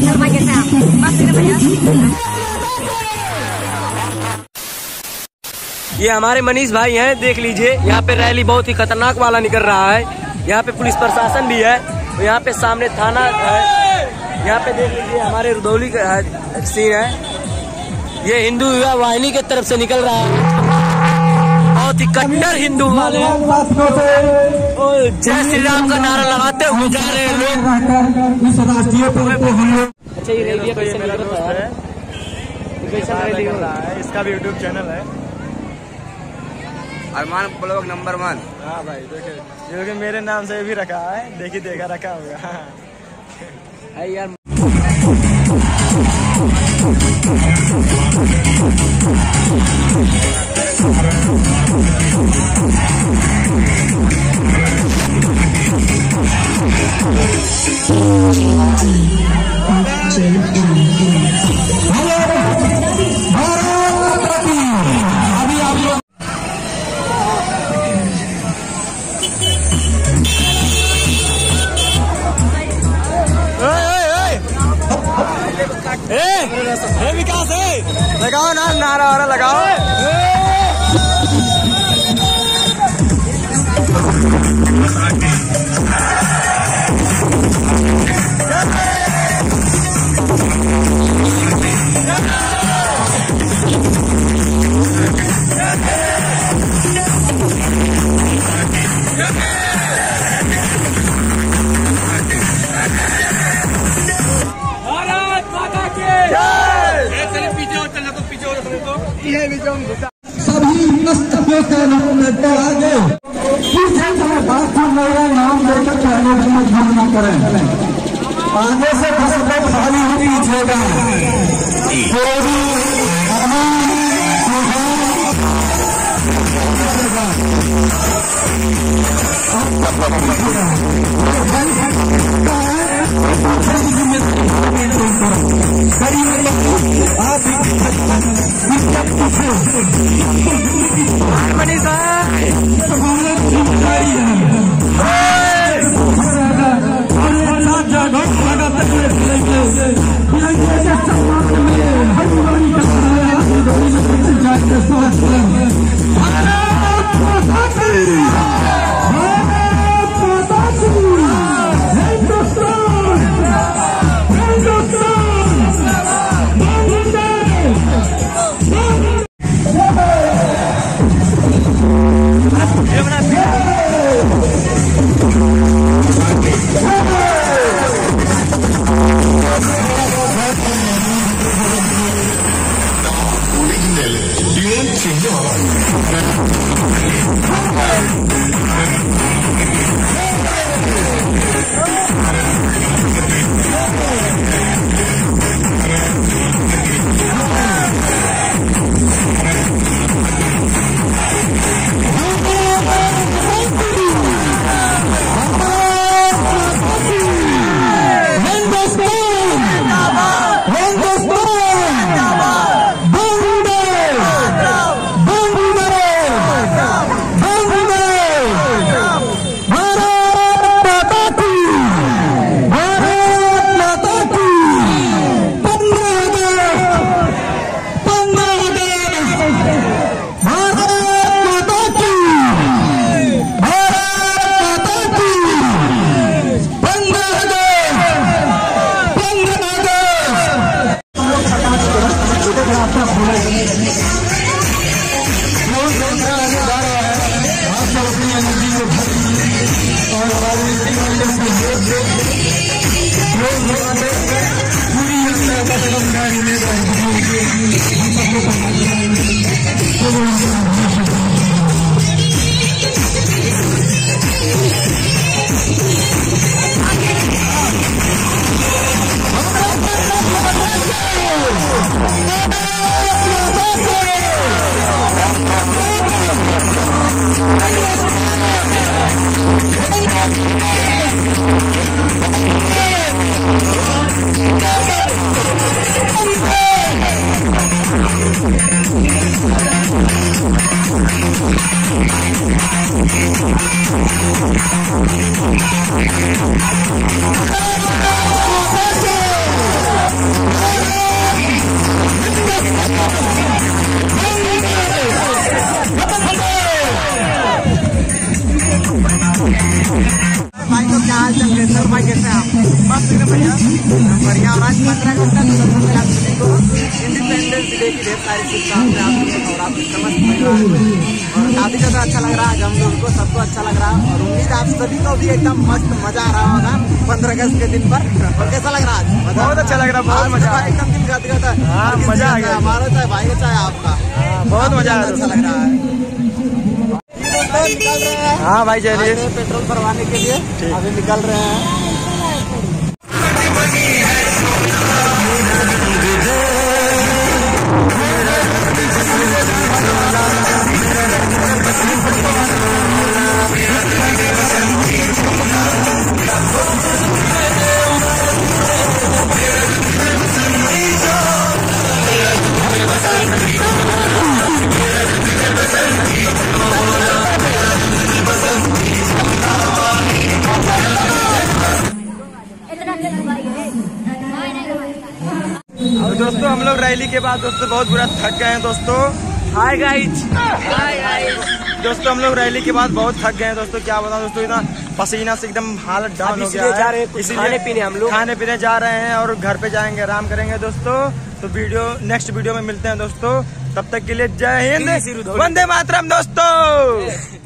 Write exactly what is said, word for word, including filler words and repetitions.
ये हमारे मनीष भाई हैं, देख लीजिए। यहाँ पे रैली बहुत ही खतरनाक वाला निकल रहा है। यहाँ पे पुलिस प्रशासन भी है, तो यहाँ पे सामने थाना है। यहाँ पे देख लीजिए हमारे रुदौली का सीन है। ये हिंदू युवा वाहिनी की तरफ से निकल रहा है, बहुत ही कट्टर हिंदू वाले हैं। जय श्री राम का नारा लगाते हुए जा रहे हैं लोग। अच्छा, ये रैली कैसे निकल रहा है? कैसा रैली हो रहा है? इसका भी यूट्यूब चैनल है, अरमान ब्लॉग नंबर वन। हाँ भाई, देखिए क्योंकि मेरे नाम से भी रखा है, देखिए देखा रखा होगा। है यार। ए विकास है, लगाओ ना नारा वारा लगाओ। सभी नस्तों के नाम लेते आगे पीछे चले बाथरूम मेरा नाम लेकर कहने की मजबूर न करें। आगे से फसल खाली ही पीछेगा। original, Dion Chinyo. बढ़िया आज पंद्रह अगस्त का इंडिपेंडेंस डे की ढेर सारी शुभकामनाएं और आप समस्त परिवार और काफी ज्यादा अच्छा लग रहा है हम लोग को, सबको अच्छा लग रहा है और उम्मीद आप सभी को भी एकदम मस्त मजा आ रहा होगा पंद्रह अगस्त के दिन पर। और कैसा लग रहा है? बहुत अच्छा लग रहा है, बहुत मजा एकदम दिल गद गद है। हाँ मजा आ गया, हमारा चाहे भाई का चाहे आपका, बहुत मजा अच्छा लग रहा है। निकल रहे हैं हाँ भाई चलिए पेट्रोल भरवाने के लिए अभी निकल रहे हैं। दोस्तों हम लोग रैली के बाद दोस्तों बहुत बुरा थक गए हैं दोस्तों। हाय गाइस, हाय गाइस दोस्तों हम लोग रैली के बाद बहुत थक गए हैं दोस्तों, क्या बताऊं दोस्तों, इतना पसीना से एकदम हालत डाउन हो गया है। जा रहे हैं इसीलिए खाने पीने हम लोग खाने पीने जा रहे हैं और घर पे जाएंगे, आराम करेंगे दोस्तों। तो वीडियो नेक्स्ट वीडियो में मिलते हैं दोस्तों, तब तक के लिए जय हिंद, वंदे मातरम दोस्तों।